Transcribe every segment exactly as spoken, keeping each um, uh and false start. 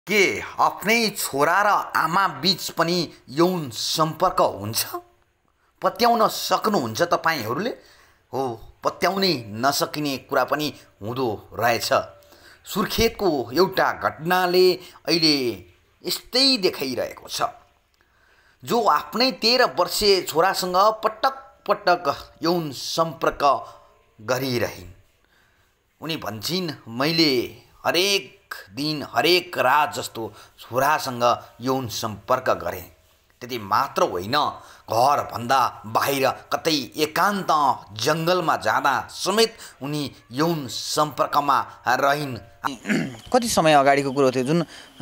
के आफ्नै छोरा र आमा बीच पनि यौन सम्पर्क हुन्छ? पत्याउन सक्नुहुन्छ तपाईहरूले? हो, पत्याउनै नसकिने कुरा पनि हुँदो रहेछ। सुर्खेतको एउटा घटनाले अहिले यस्तै देखाइरहेको छ। जो आफ्नै तेह्र वर्षीय छोरासँग पटक पटक यौन सम्पर्क गरिरहिन्। उनी भन्छन्, मैले हरेक दिन हरेक रात जस्तो छोरासँग यौन सम्पर्क गरेँ। त्यति मात्र होइन, घरभन्दा बाहिर कतै एकान्त जङ्गलमा जाँदा समेत उनी यौन सम्पर्कमा रहिन्। कति समय अगाडिको कुरो थियो, जुन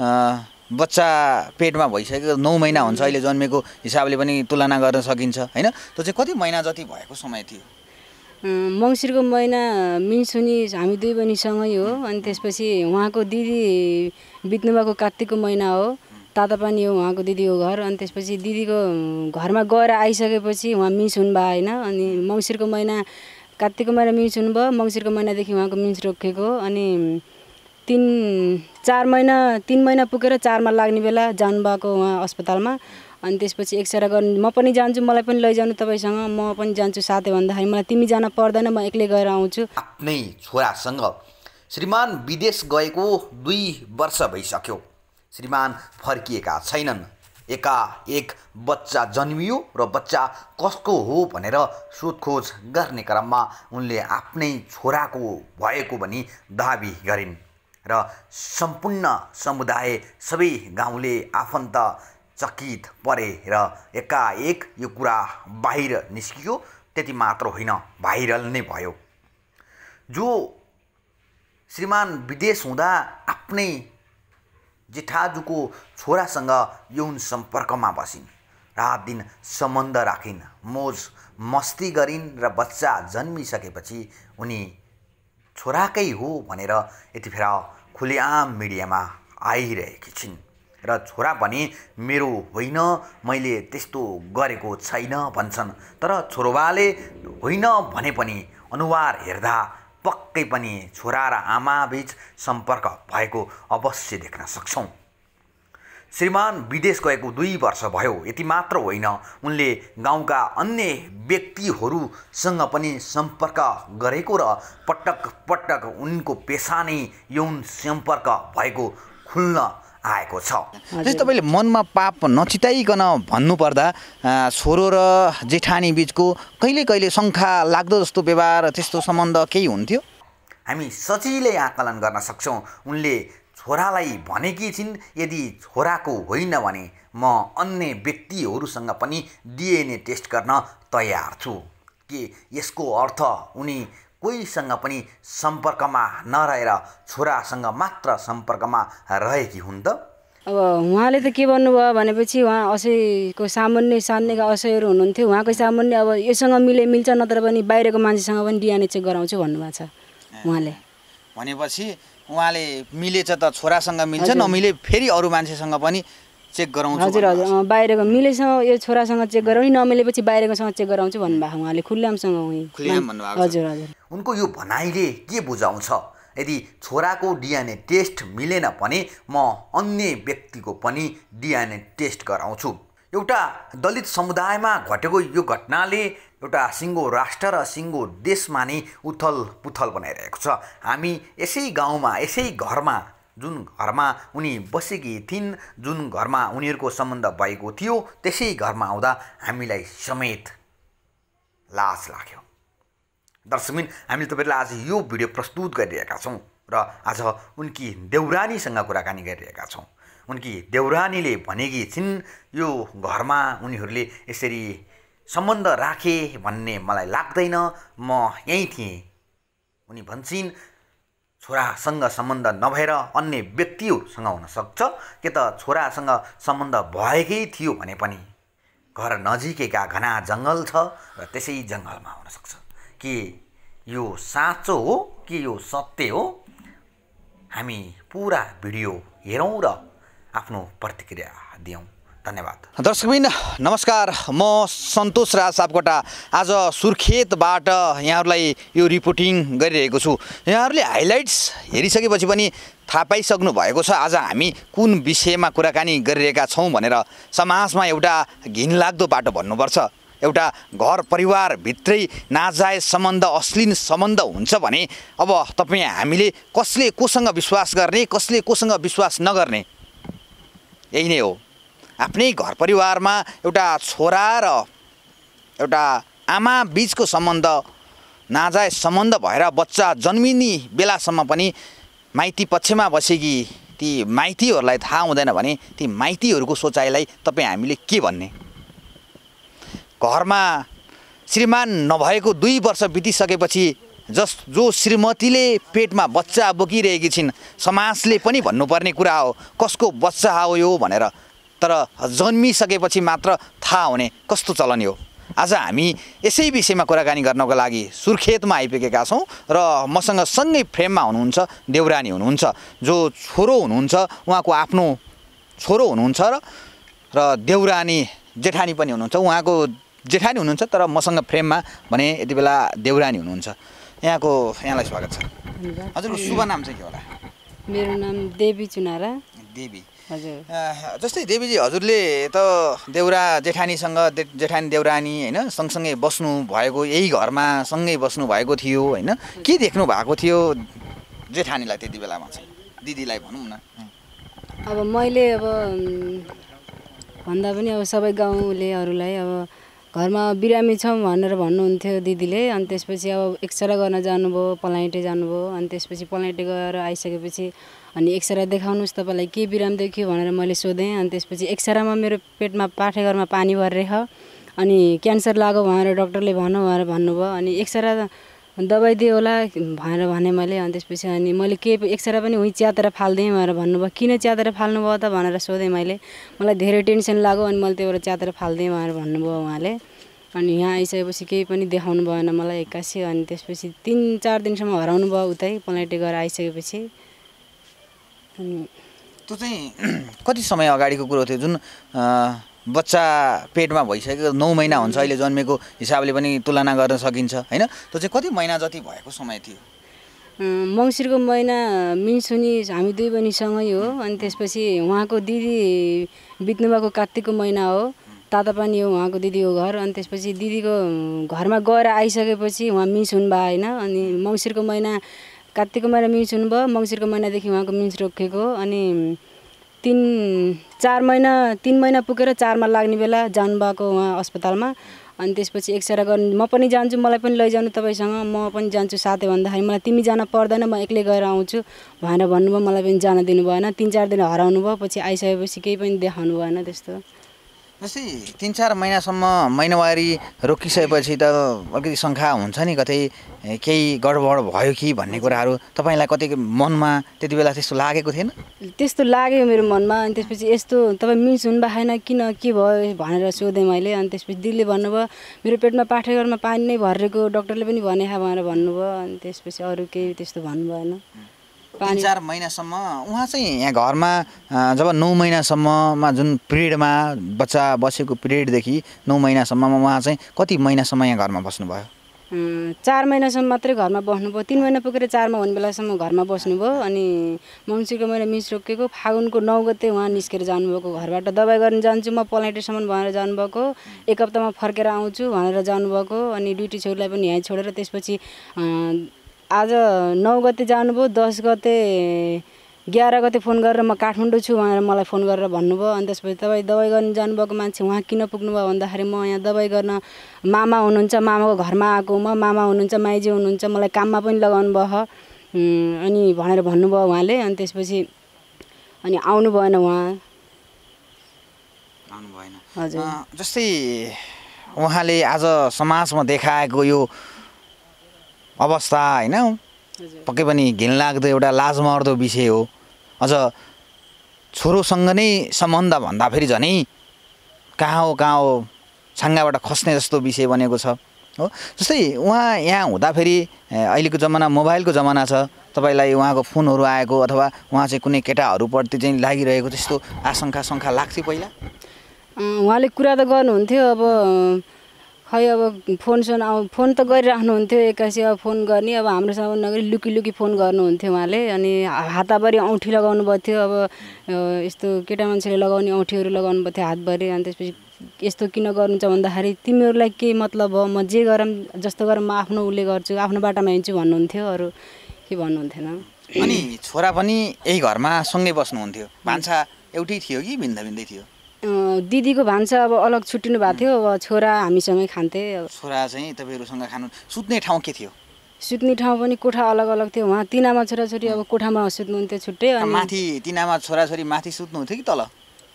बच्चा पेटमा भइसकेको नौ महिना हुन्छ अहिले जन्मेको हिसाबले पनि तुलना गर्न सकिन्छ होइन? त्यो चाहिँ कति महिना जति भएको समय थियो? मङ्सिरको महिना मिन्सुनी हामी दुई बहिनीसँगै हो। अनि त्यसपछि उहाँको दिदी बित्नुभएको कार्तिकको महिना हो। ताता पनि हो उहाँको दिदीको घर। अनि त्यसपछि दिदीको घरमा गएर आइसकेपछि उहाँ मिन्स हुनुभयो होइन। अनि मङ्सिरको महिना कार्तिकको महिना मिन्स हुनुभयो। मङ्सिरको महिनादेखि उहाँको मिन्स रोकेको। अनि तिन चार महिना तिन महिना पुगेर चारमा लाग्ने बेला जानुभएको उहाँ अस्पतालमा। अनि त्यसपछि एक्सरे गर्नु म पनि जान्छु, मलाई पनि लैजानु तपाईँसँग, म पनि जान्छु साथै भन्दाखेरि मलाई तिमी जान पर्दैन, म एक्लै गएर आउँछु। आफ्नै छोरासँग श्रीमान विदेश गएको दुई वर्ष भइसक्यो। श्रीमान फर्किएका छैनन्। एकाएक बच्चा जन्मियो र बच्चा कसको हो भनेर सोधखोज गर्ने क्रममा उनले आफ्नै छोराको भएको भनी दाबी गरिन् र सम्पूर्ण समुदाय, सबै गाउँले आफन्त चकित परे र एकाएक यो कुरा बाहिर निस्कियो। त्यति मात्र होइन, भाइरल नै भयो। जो श्रीमान विदेश हुँदा आफ्नै जेठाजुको छोरासँग यौन सम्पर्कमा बसिन्, रात दिन सम्बन्ध राखिन्, मोज मस्ती गरिन् र बच्चा जन्मिसकेपछि उनी छोराकै हो भनेर यतिखेर खुलेआम मिडियामा आइरहेकी छिन्। र छोरा पनि मेरो होइन, मैले त्यस्तो गरेको छैन भन्छन्। तर छोरोबाले होइन भने पनि अनुहार हेर्दा पक्कै पनि छोरा र आमा बीच सम्पर्क भएको अवश्य देख्न सक्छौँ। श्रीमान विदेश गएको दुई वर्ष भयो। यति मात्र होइन, उनले गाउँका अन्य व्यक्तिहरूसँग पनि सम्पर्क गरेको र पटक पटक उनको पेसा नै यौन सम्पर्क भएको खुल्न आएको छ। तपाईँले मनमा पाप नचिताइकन भन्नुपर्दा छोरो र जेठानी बिचको कहिले कहिले शङ्का लाग्दो जस्तो व्यवहार, त्यस्तो सम्बन्ध केही हुन्थ्यो? हामी सजिलै आकलन गर्न सक्छौँ। उनले छोरालाई भनेकी छिन्, यदि छोराको होइन भने म अन्य व्यक्तिहरूसँग पनि डिएनए टेस्ट गर्न तयार छु। के यसको अर्थ उनी कोहीसँग पनि सम्पर्कमा नरहेर छोरासँग मात्र सम्पर्कमा रहेकी हुन् त? अब उहाँले त के भन्नुभयो भनेपछि उहाँ असैको सामान्य सान्नेका असैहरू हुनुहुन्थ्यो। उहाँको सामान्य अब योसँग मिले मिल्छ, नत्र पनि बाहिरको मान्छेसँग पनि डिएनए चेक गराउँछु भन्नुभएको छ उहाँले। भनेपछि उहाँले मिलेछ त छोरासँग मिल्छ, नमिले फेरि अरू मान्छेसँग पनि चेक गराउँछु? हजुर हजुर, बाहिरको मिलेसँग यो छोरासँग चेक गराउने, नमिलेपछि बाहिरकोसँग चेक गराउँछु भन्नुभएको उहाँले खुल्लामसँग। हजुर हजुर। उनको यो भनाइले के बुझाउँछ? यदि छोराको डिएनए टेस्ट मिलेन भने म अन्य व्यक्तिको पनि डिएनए टेस्ट गराउँछु। एउटा दलित समुदायमा घटेको यो घटनाले एउटा सिङ्गो राष्ट्र र सिङ्गो देशमा नै उथल पुथल बनाइरहेको छ। हामी यसै गाउँमा, यसै घरमा, जुन घरमा उनी बसेकी थिइन्, जुन घरमा उनीहरूको सम्बन्ध भएको थियो, त्यसै घरमा आउँदा हामीलाई समेत लाज लाग्यो। दर्शकबिन, हामीले तपाईँलाई आज यो भिडियो प्रस्तुत गरिरहेका छौँ र आज उनकी देउरानीसँग कुराकानी गरिरहेका छौँ। उनकी देउरानीले भनेकी छिन्, यो घरमा उनीहरूले यसरी सम्बन्ध राखे भन्ने मलाई लाग्दैन, म यहीँ थिएँ। उनी भन्छन्, छोरासँग सम्बन्ध नभएर अन्य व्यक्तिहरूसँग हुनसक्छ, के त छोरासँग सम्बन्ध भएकै थियो भने पनि घर नजिकैका घना जङ्गल छ र त्यसै जङ्गलमा हुनसक्छ। के यो साँचो हो कि यो सत्य हो? हामी पुरा भिडियो हेरौँ र आफ्नो प्रतिक्रिया दियौँ। धन्यवाद। दर्शकबिन नमस्कार, म सन्तोष राज सापकोटा आज सुर्खेतबाट यहाँहरूलाई यो रिपोर्टिङ गरिरहेको छु। यहाँहरूले हाइलाइट्स हेरिसकेपछि पनि थाहा पाइसक्नु भएको छ आज हामी कुन विषयमा कुराकानी गरिरहेका छौँ भनेर। समाजमा एउटा घिनलाग्दो बाटो भन्नुपर्छ, एउटा घर परिवारभित्रै नाजायज सम्बन्ध अश्लील सम्बन्ध हुन्छ भने अब तपाईँ हामीले कसले कोसँग विश्वास गर्ने, कसले कोसँग विश्वास नगर्ने, यही नै हो। आफ्नै घर परिवारमा एउटा छोरा र एउटा आमा बिचको सम्बन्ध नाजायज सम्बन्ध भएर बच्चा जन्मिने बेलासम्म पनि माइती पक्षमा बसेकी ती माइतीहरूलाई थाहा हुँदैन भने ती माइतीहरूको सोचाइलाई तपाईँ हामीले के भन्ने। घरमा श्रीमान नभएको दुई वर्ष बितिसकेपछि जस जो श्रीमतीले पेटमा बच्चा बोकिरहेकी छिन् समाजले पनि भन्नुपर्ने कुरा हो कसको बच्चा हो यो भनेर, तर जन्मिसकेपछि मात्र थाहा हुने कस्तो चलन हो। आज हामी यसै विषयमा कुराकानी गर्नको लागि सुर्खेतमा आइपुगेका छौँ र मसँग सँगै फ्रेममा हुनुहुन्छ देउरानी हुनुहुन्छ, जो छोरो हुनुहुन्छ उहाँको आफ्नो छोरो हुनुहुन्छ र र देउरानी जेठानी पनि हुनुहुन्छ, उहाँको जेठानी हुनुहुन्छ तर मसँग फ्रेममा भने यति बेला देउरानी हुनुहुन्छ। यहाँको यहाँलाई स्वागत छ। हजुरको शुभ नाम चाहिँ के होला? मेरो नाम देवी चुनारा। देवी, हजुर। जस्तै देवीजी हजुरले त देउरा जेठानीसँग जेठानी देउरानी होइन सँगसँगै बस्नु भएको, यही घरमा सँगै बस्नु भएको थियो होइन, के देख्नु भएको थियो जेठानीलाई त्यति बेलामा चाहिँ, दिदीलाई भनौँ न? अब मैले अब भन्दा पनि अब सबै गाउँलेहरूलाई अब घरमा बिरामी छौँ भनेर भन्नुहुन्थ्यो दिदीले। अनि त्यसपछि अब एक्सरे गर्न जानुभयो, पलाइटे जानुभयो। अनि त्यसपछि पलाइटे गएर आइसकेपछि अनि एक्सरे देखाउनुहोस् तपाईँलाई के बिराम देखियो भनेर मैले सोधेँ। अनि त्यसपछि एक्सरेमा मेरो पेटमा पाठेघरमा पानी भरेछ अनि क्यान्सर लाग्यो भनेर डक्टरले भन्नु भनेर भन्नुभयो। अनि एक्सरे दबाई दियो होला भनेर भने मैले। अनि त्यसपछि अनि मैले के एक्सरे पनि उहीँ च्यातेर फाल्दिएँ भनेर भन्नुभयो। किन च्यातेर फाल्नुभयो त भनेर सोधेँ मैले। मलाई धेरै टेन्सन लाग्यो अनि मैले त्यो भएर च्यातेर फाल्दिएँ भनेर भन्नुभयो उहाँले। अनि यहाँ आइसकेपछि केही पनि देखाउनु भएन मलाई एक्कासी। अनि त्यसपछि तिन चार दिनसम्म हराउनु भयो उतै पलाइटे गएर आइसकेपछि। अनि त्यो चाहिँ कति समय अगाडिको कुरो थियो जुन बच्चा पेटमा भइसकेको नौ महिना हुन्छ अहिले जन्मेको हिसाबले पनि तुलना गर्न सकिन्छ होइन? त्यो चाहिँ कति महिना जति भएको समय थियो? मङ्सिरको महिना मिन्सुनी हामी दुई बहिनीसँगै हो। अनि त्यसपछि उहाँको दिदी बित्नुभएको कार्तिकको महिना हो, तातापानी हो उहाँको दिदीको घर। अनि त्यसपछि दिदीको घरमा गएर आइसकेपछि उहाँ मिन्स हुनुभयो होइन। अनि मङ्सिरको महिना कार्तिकको महिना मिन्स हुनुभयो, मङ्सिरको महिनादेखि उहाँको मिन्स रोकिएको। अनि तिन चार महिना तिन महिना पुगेर चारमा लाग्ने बेला जानुभएको उहाँ अस्पतालमा। अनि त्यसपछि एक्सरे गर्नु म पनि जान्छु, मलाई पनि लैजानु तपाईँसँग, म पनि जान्छु साथै भन्दाखेरि मलाई तिमी जान पर्दैन म एक्लै गएर आउँछु भनेर भन्नुभयो। मलाई पनि जान दिनु भएन। तिन चार दिन हराउनु भयो। पछि आइसकेपछि केही पनि देखाउनु भएन त्यस्तो। जस्तै तिन चार महिनासम्म महिनावारी रोकिसकेपछि त अलिकति शङ्का हुन्छ नि कतै केही गडबड भयो कि भन्ने कुराहरू तपाईँलाई कतै मनमा त्यति बेला त्यस्तो लागेको थिएन? त्यस्तो लाग्यो मेरो मनमा। अनि त्यसपछि यस्तो तपाईँ मिन्स हुनु भएन किन के भयो भनेर सोधेँ मैले। अनि त्यसपछि दिदीले भन्नुभयो मेरो पेटमा पाठेघरमा पानी नै भरेको डक्टरले पनि भने भनेर भन्नुभयो। अनि त्यसपछि अरू केही त्यस्तो भन्नु भएन। तिन चार महिनासम्म उहाँ चाहिँ यहाँ घरमा जब नौ महिनासम्ममा जुन पिरियडमा बच्चा बसेको पिरियडदेखि नौ महिनासम्ममा उहाँ चाहिँ कति महिनासम्म यहाँ घरमा बस्नुभयो? चार महिनासम्म मात्रै घरमा बस्नुभयो। तिन महिना पुगेर चारमा हुने बेलासम्म घरमा बस्नुभयो। अनि मङ्सिरको महिना मिस रोकिएको फागुनको नौ गते उहाँ निस्केर जानुभएको घरबाट। दबाई गर्न जान्छु म पलाइटेसम्म भनेर जानुभएको, एक हप्तामा फर्केर आउँछु भनेर जानुभएको। अनि ड्युटी छोरीलाई पनि यहीँ छोडेर त्यसपछि आज नौ गते जानुभयो, दस गते एघार गते फोन गरेर म काठमाडौँ छु भनेर मलाई फोन गरेर भन्नुभयो। अनि त्यसपछि तपाईँ दबाई गर्न जानुभएको मान्छे उहाँ किन पुग्नुभयो भन्दाखेरि म यहाँ दबाई गर्न मामा हुनुहुन्छ, मामाको घरमा आएको म, मामा हुनुहुन्छ, माइजी हुनुहुन्छ, मलाई काममा पनि लगाउनु भयो अनि भनेर भन्नुभयो उहाँले। अनि त्यसपछि अनि आउनु भएन उहाँ, आउनु भएन। हजुर। जस्तै उहाँले आज समाजमा देखाएको यो अवस्था होइन पक्कै पनि घिनलाग्दो एउटा लाजमर्दो विषय हो। अझ छोरोसँग नै सम्बन्ध भन्दाखेरि झनै कहाँ हो कहाँ हो छाङ्गाबाट खस्ने जस्तो विषय बनेको छ हो। जस्तै उहाँ यहाँ हुँदाखेरि अहिलेको जमाना मोबाइलको जमाना छ, तपाईँलाई उहाँको फोनहरू आएको अथवा उहाँ चाहिँ कुनै केटाहरूप्रति चाहिँ लागिरहेको त्यस्तो आशंका शङ्का लाग्थ्यो पहिला? उहाँले कुरा त गर्नुहुन्थ्यो। अब खै अब फोन सोन आउ फोन त गरिराख्नुहुन्थ्यो एक्कासी अब फोन गर्ने अब हाम्रोसँग नगरी लुकी लुकी फोन गर्नुहुन्थ्यो उहाँले अनि हातभरि औँठी लगाउनु भएको थियो अब यस्तो केटा मान्छेले लगाउने औँठीहरू लगाउनु भएको थियो हातभरि अनि त्यसपछि यस्तो किन गर्नुहुन्छ भन्दाखेरि तिमीहरूलाई के मतलब हो म जे गरौँ जस्तो गरौँ म आफ्नो उसले गर्छु आफ्नो बाटोमा हिँड्छु भन्नुहुन्थ्यो अरू के भन्नुहुन्थेन। अनि छोरा पनि यही घरमा सँगै बस्नुहुन्थ्यो भान्सा एउटै थियो कि भिन्दा भिन्दै थियो? दिदीको भान्सा अब अलग छुट्टिनु भएको थियो अब छोरा हामीसँगै खान्थे। छोरा चाहिँ तपाईँहरूसँग खानु सुत्ने ठाउँ के थियो? सुत्ने ठाउँ पनि कोठा अलग अलग थियो उहाँ तिनामा छोराछोरी अब कोठामा सुत्नुहुन्थ्यो छुट्टै अनि माथि तिनामा छोराछोरी माथि सुत्नुहुन्थ्यो कि तल?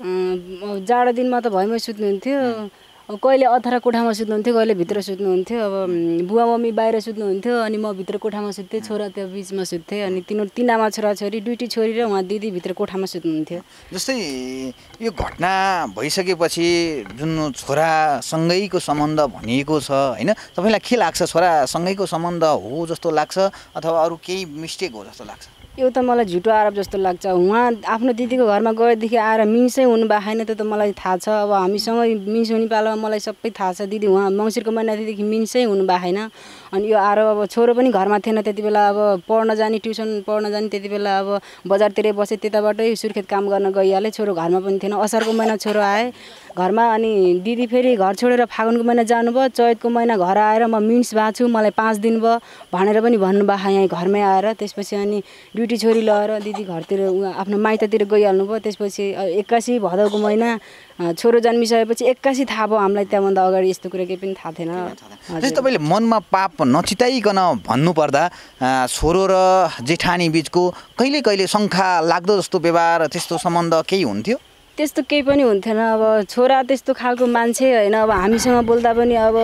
जाडो दिनमा त भैमै सुत्नुहुन्थ्यो अब कहिले अथरा कोठामा सुत्नुहुन्थ्यो कहिले भित्र सुत्नुहुन्थ्यो अब बुवा मम्मी बाहिर सुत्नुहुन्थ्यो अनि म भित्र कोठामा सुत्थेँ छोरा त्यो बिचमा सुत्थेँ अनि तिनीहरू तिनामा छोराछोरी दुईटी छोरी र उहाँ दिदी भित्र कोठामा सुत्नुहुन्थ्यो। जस्तै यो घटना भइसकेपछि जुन छोरासँगैको सम्बन्ध भनिएको छ होइन तपाईँलाई के लाग्छ छोरासँगैको सम्बन्ध हो जस्तो लाग्छ अथवा अरू केही मिस्टेक हो जस्तो लाग्छ? यो त मलाई झुटो आरोप जस्तो लाग्छ उहाँ आफ्नो दिदीको घरमा गएदेखि आएर मिन्सै हुनुभएको छैन त्यो त मलाई थाहा छ अब हामीसँग मिन्स हुने पालामा मलाई सबै थाहा छ दिदी उहाँ मङ्सिरको महिनादेखि मिन्सै हुनुभएको छैन अनि यो आरोप अब छोरो पनि घरमा थिएन त्यति बेला अब पढ्न जाने ट्युसन पढ्न जाने त्यति बेला अब बजारतिरै बसे त्यताबाटै सुर्खेत काम गर्न गइहाले छोरो घरमा पनि थिएन असारको महिना छोरो आए घरमा अनि दिदी फेरि घर छोडेर फागुनको महिना जानुभयो चैतको महिना घर आएर म मिन्स भएको छु मलाई पाँच दिन भयो भनेर पनि भन्नुभएको यहाँ घरमै आएर त्यसपछि अनि ड्युटी छोरी लगाएर दिदी घरतिर आफ्नो माइततिर गइहाल्नु भयो त्यसपछि एक्कासी भदौको महिना छोरो जन्मिसकेपछि एक्कासी थाहा भयो हामीलाई त्यहाँभन्दा अगाडि यस्तो कुरा केही पनि थाहा थिएन। तपाईँले मनमा पाप नचिताइकन भन्नुपर्दा छोरो र जेठानी बिचको कहिले कहिले शङ्का लाग्दो जस्तो व्यवहार त्यस्तो सम्बन्ध केही हुन्थ्यो? त्यस्तो केही पनि हुन्थेन अब छोरा त्यस्तो खालको मान्छे होइन अब हामीसँग बोल्दा पनि अब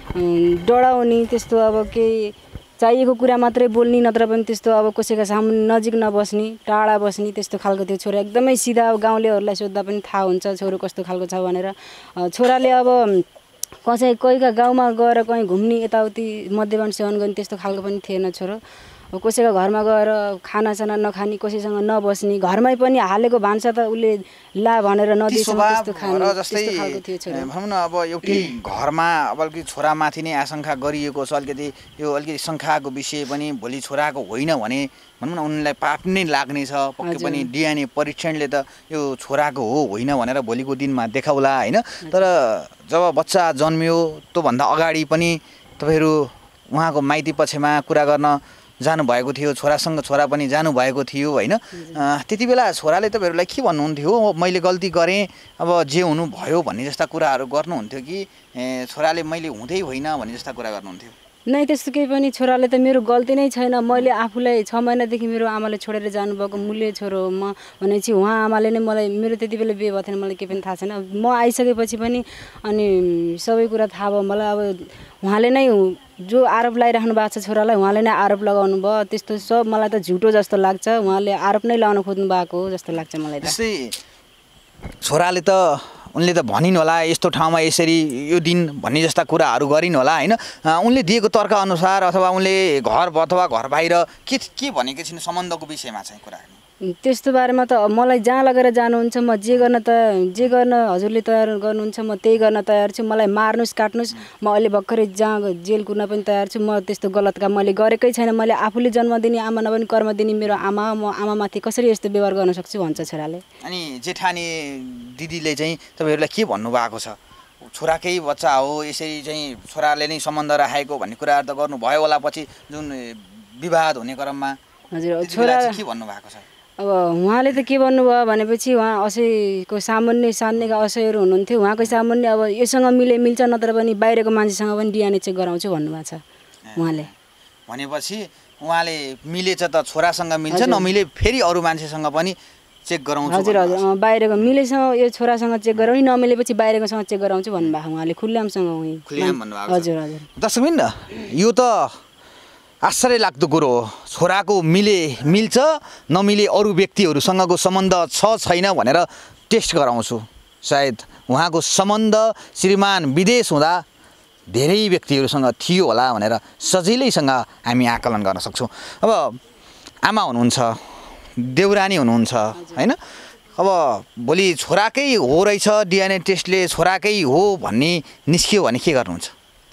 डराउने त्यस्तो अब केही चाहिएको कुरा मात्रै बोल्ने नत्र पनि त्यस्तो अब कसैको सामुन्ने नजिक नबस्ने टाढा बस्ने त्यस्तो खालको थियो छोरा एकदमै सिधा अब गाउँलेहरूलाई सोद्धा पनि थाहा हुन्छ छोरो कस्तो खालको छ भनेर छोराले अब कसै कोहीका गाउँमा गएर कहीँ घुम्ने यताउति मद्यपान सेवन गर्ने त्यस्तो खालको पनि थिएन छोरो कसैको घरमा गएर खानासाना नखाने कसैसँग नबस्ने घरमै पनि हालेको भान्सा त उसले ला भनेर नदिएसम्म त्यस्तो खाने त्यस्तो खालको थियो छोरा। भनौँ न अब एउटै घरमा अब अलिकति छोरामाथि नै आशंका गरिएको छ अलिकति यो अलिकति शङ्काको विषय पनि भोलि छोराको होइन भने भनौँ न उनलाई पाप नै लाग्ने छ पक्कै पनि डिएनए परीक्षणले त यो छोराको हो होइन भनेर भोलिको दिनमा देखाउला होइन तर जब बच्चा जन्मियो त्योभन्दा अगाडि पनि तपाईँहरू उहाँको माइती पक्षमा कुरा गर्न जानुभएको थियो छोरासँग छोरा पनि जानुभएको थियो होइन त्यति बेला छोराले तपाईँहरूलाई के भन्नुहुन्थ्यो मैले गल्ती गरेँ अब जे हुनु भयो भन्ने जस्ता कुराहरू गर्नुहुन्थ्यो कि छोराले मैले हुँदै होइन भन्ने जस्ता कुरा गर्नुहुन्थ्यो? नै त्यस्तो केही पनि छोराले त मेरो गल्ती नै छैन मैले आफूलाई छ महिनादेखि मेरो आमाले छोडेर जानुभएको मूल्य छोरो हो म भनेपछि उहाँ आमाले नै मलाई मेरो त्यति बेला बिहे भएको थिएन मलाई केही पनि थाहा छैन म आइसकेपछि पनि अनि सबै कुरा थाहा भयो मलाई अब उहाँले नै जो आरोप लगाइराख्नु भएको छ छोरालाई उहाँले नै आरोप लगाउनु भयो त्यस्तो सब मलाई त झुटो जस्तो लाग्छ उहाँले आरोप नै लगाउन खोज्नु भएको हो जस्तो लाग्छ मलाई त। छोराले त उनले त भनिन् होला यस्तो ठाउँमा यसरी यो दिन भन्ने जस्ता कुराहरू गरिन् होला होइन उनले दिएको तर्क अनुसार अथवा उनले घर अथवा घर बाहिर के के भनेको छिन् सम्बन्धको विषयमा चाहिँ कुरा त्यस्तो बारेमा त मलाई जहाँ लगेर जानुहुन्छ म जे गर्न त जे गर्न हजुरले तयार गर्नुहुन्छ म त्यही गर्न तयार छु मलाई मार्नुहोस् काट्नुहोस् म अहिले भर्खरै जहाँ जेल कुर्न पनि तयार छु म त्यस्तो गलत काम मैले गरेकै छैन मैले आफूले जन्म दिने आमा नभए कर्म दिने मेरो आमा म आमामाथि कसरी यस्तो व्यवहार गर्न सक्छु भन्छ छोराले। अनि जेठानी दिदीले चाहिँ तपाईँहरूलाई के भन्नुभएको छ छोराकै बच्चा हो यसरी चाहिँ छोराले नै सम्बन्ध राखेको भन्ने कुराहरू त गर्नुभयो होला पछि जुन विवाद हुने क्रममा हजुर छोरा के भन्नुभएको छ? अब उहाँले त के भन्नुभयो भनेपछि उहाँ असैको सामान्य सान्नेका असैहरू हुनुहुन्थ्यो उहाँको सामान्य अब योसँग मिले मिल्छ नत्र पनि बाहिरको मान्छेसँग पनि डिएनए चेक गराउँछु भन्नुभएको छ उहाँले। भनेपछि उहाँले मिलेछ त छोरासँग मिल्छ नमिले फेरि अरू मान्छेसँग पनि चेक गराउँछु? हजुर हजुर बाहिरको मिलेसँग यो छोरासँग चेक गराउने नमिलेपछि बाहिरकोसँग चेक गराउँछु भन्नुभएको उहाँले खुल्लामसँग हजुर हजुर। दर्शक बिन यो त आश्चर्य लाग्दो कुरो हो छोराको मिले मिल्छ नमिले अरू व्यक्तिहरूसँगको सम्बन्ध छ छैन भनेर टेस्ट गराउँछु सायद उहाँको सम्बन्ध श्रीमान विदेश हुँदा धेरै व्यक्तिहरूसँग थियो होला भनेर सजिलैसँग हामी आकलन गर्न सक्छौँ। अब आमा हुनुहुन्छ देउरानी हुनुहुन्छ होइन अब भोलि छोराकै हो रहेछ डिएनए टेस्टले छोराकै हो भन्ने निस्कियो भने के गर्नुहुन्छ?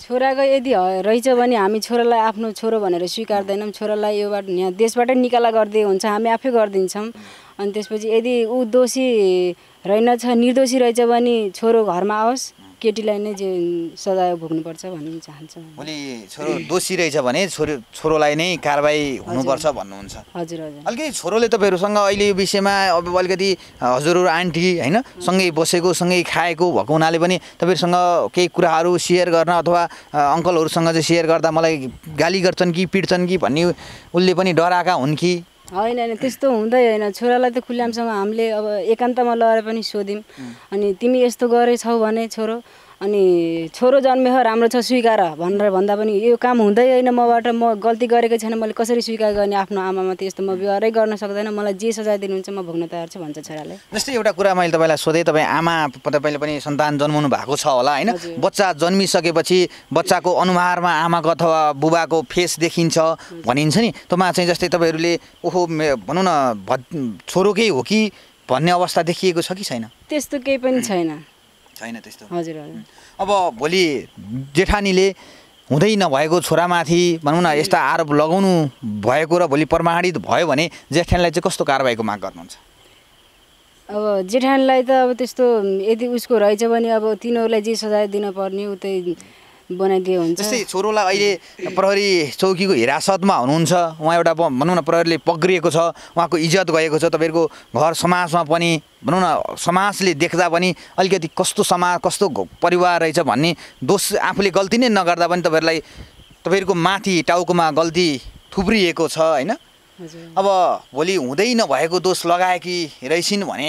छोराको यदि रहेछ भने हामी छोरालाई आफ्नो छोरो भनेर स्वीकार्दैनौँ, छोरालाई योबाट यहाँ देशबाटै निकाला गरिदिए हुन्छ, हामी आफै गरिदिन्छौँ। अनि त्यसपछि यदि ऊ दोषी रहेनछ, निर्दोषी रहेछ भने छोरो घरमा आओस्, केटीलाई नै जे सजाय भोग्नुपर्छ भन्न चाहन्छ। भोलि छोरो दोषी रहेछ भने छोरो छोरोलाई नै कारबाही हुनुपर्छ भन्नुहुन्छ। हजुर हजुर। अलिकति छोरोले तपाईँहरूसँग अहिले यो विषयमा अब अलिकति हजुरहरू आन्टी होइन सँगै बसेको सँगै खाएको भएको हुनाले पनि तपाईँहरूसँग केही कुराहरू सेयर गर्न अथवा अङ्कलहरूसँग चाहिँ सेयर गर्दा मलाई गाली गर्छन् कि पिट्छन् कि भन्ने उसले पनि डराएका हुन् कि? होइन होइन त्यस्तो हुँदै होइन। छोरालाई त खुल्लामसँग हामीले अब एकान्तमा लगाएर पनि सोध्यौँ, अनि तिमी यस्तो गरेछौ भने छोरो, अनि छोरो जन्मेह राम्रो छ स्वीकार भनेर भन्दा पनि यो काम हुँदै होइन मबाट, म गल्ती गरेकै छैन, मैले कसरी स्वीकार गर्ने आफ्नो आमामाथि, यस्तो म व्यवहारै गर्न सक्दैन, मलाई जे सजाय दिनुहुन्छ म भोग्न तयार छु भन्छ छोराले। जस्तै एउटा कुरा मैले तपाईँलाई सोधेँ, तपाईँ आमा तपाईँले पनि सन्तान जन्माउनु भएको छ होला होइन? बच्चा जन्मिसकेपछि बच्चाको अनुहारमा आमाको अथवा बुबाको फेस देखिन्छ भनिन्छ नि, त्योमा चाहिँ जस्तै तपाईँहरूले ओहो भनौँ न छोरोकै हो कि भन्ने अवस्था देखिएको छ कि छैन? त्यस्तो केही पनि छैन। छैन त्यस्तो? हजुर हजुर। अब भोलि जेठानीले हुँदै नभएको छोरामाथि भनौँ न यस्ता आरोप लगाउनु भएको र भोलि प्रमाणित भयो भने जेठानीलाई चाहिँ कस्तो कारबाहीको माग गर्नुहुन्छ? अब जेठानीलाई त अब त्यस्तो यदि उसको रहेछ भने अब तिनीहरूलाई जे सजाय दिनुपर्ने उतै बनाइदिए हुन्छ। जस्तै छोरोलाई अहिले प्रहरी चौकीको हिरासतमा हुनुहुन्छ, उहाँ एउटा भनौँ न प्रहरीले पक्रिएको छ, उहाँको इज्जत गएको छ, तपाईँहरूको घर समाजमा पनि भनौँ न समाजले देख्दा पनि अलिकति कस्तो समाज कस्तो परिवार रहेछ भन्ने दोष आफूले गल्ती नै नगर्दा पनि तपाईँहरूलाई तपाईँहरूको माथि टाउकोमा गल्ती थुप्रिएको छ होइन? अब भोलि हुँदै नभएको दोष लगाएकी रहेछिन् भने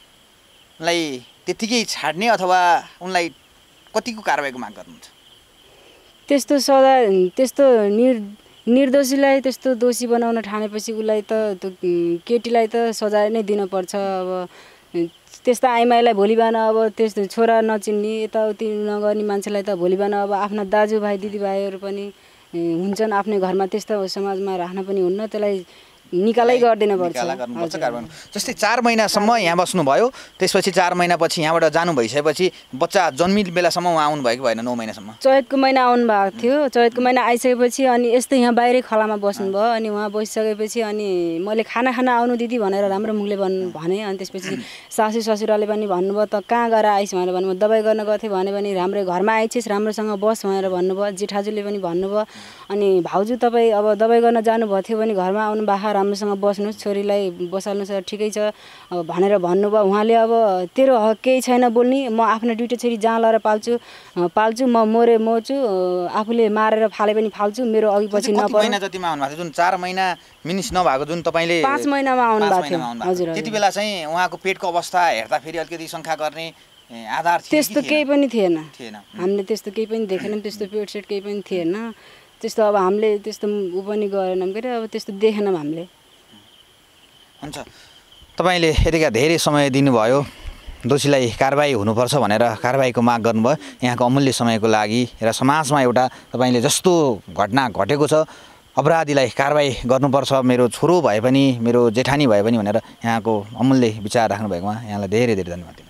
उनलाई त्यत्तिकै छाड्ने अथवा उनलाई कतिको कारबाहीको माग गर्नुहुन्छ? त्यस्तो सदा त्यस्तो निर निर्दोषीलाई त्यस्तो दोषी बनाउन ठानेपछि उसलाई त त्यो केटीलाई त सजाय नै दिनुपर्छ। अब त्यस्ता आइमाईलाई भोलि बिहान अब त्यस्तो छोरा नचिन्ने यताउति नगर्ने मान्छेलाई त भोलि बिहान अब आफ्ना दाजुभाइ दिदीभाइहरू पनि हुन्छन् आफ्नै घरमा, त्यस्तो समाजमा राख्न पनि हुन्न, त्यसलाई निकालै गरिदिनु पर्छ। जस्तै चार महिनासम्म यहाँ बस्नुभयो, त्यसपछि चार महिनापछि यहाँबाट जानु भइसकेपछि बच्चा जन्मिने बेलासम्म उहाँ आउनु भएको भएन? नौ महिनासम्म चैतको महिना आउनु भएको थियो। चैतको महिना आइसकेपछि अनि यस्तै यहाँ बाहिरै खलामा बस्नुभयो, अनि उहाँ बसिसकेपछि अनि मैले खाना खाना आउनु दिदी भनेर राम्रो मुखले भन् भने अनि त्यसपछि सासू ससुराले पनि भन्नुभयो त कहाँ गएर आइस भनेर भन्नुभयो, दबाई गर्न गएको थिएँ भने पनि राम्रै घरमा आइछिस् राम्रोसँग बस भनेर भन्नुभयो। जेठाजुले पनि भन्नुभयो, अनि भाउजू तपाईँ अब दबाई गर्न जानुभएको थियो भने घरमा आउनु बाखा राम्रोसँग बस्नुहोस्, छोरीलाई बसाल्नुहोस्, ठिकै छ भनेर भन्नुभयो। उहाँले अब तेरो हक केही छैन बोल्ने, म आफ्नो दुइटा छोरी जहाँ लगाएर पाल्छु पाल्छु म मोरे मर्छु, आफूले मारेर फाले पनि फाल्छु, मेरो अघि पछि नपर्छ। महिना जतिमा आउनु भएको जुन चार महिना मिनिस नभएको जुन तपाईँले पाँच महिनामा आउनु भएको थियो। हजुर त्यति बेला चाहिँ उहाँको पेटको अवस्था हेर्दा फेरि अलिकति शङ्का गर्ने आधार थियो? त्यस्तो केही पनि थिएन, थिएन हामीले त्यस्तो केही पनि देखेनौँ, त्यस्तो पेट सेट केही पनि थिएन, त्यस्तो अब हामीले त्यस्तो उ पनि गरेनौँ के अरे, अब त्यस्तो देखेनौँ हामीले। हुन्छ, तपाईँले यतिका धेरै समय दिनुभयो, दोषीलाई कारबाही हुनुपर्छ भनेर कारबाहीको माग गर्नुभयो, यहाँको अमूल्य समयको लागि र समाजमा एउटा तपाईँले जस्तो घटना घटेको छ अपराधीलाई कारबाही गर्नुपर्छ, मेरो छोरो भए पनि मेरो जेठानी भए पनि भनेर यहाँको अमूल्य विचार राख्नु भएकोमा यहाँलाई धेरै धेरै धन्यवाद।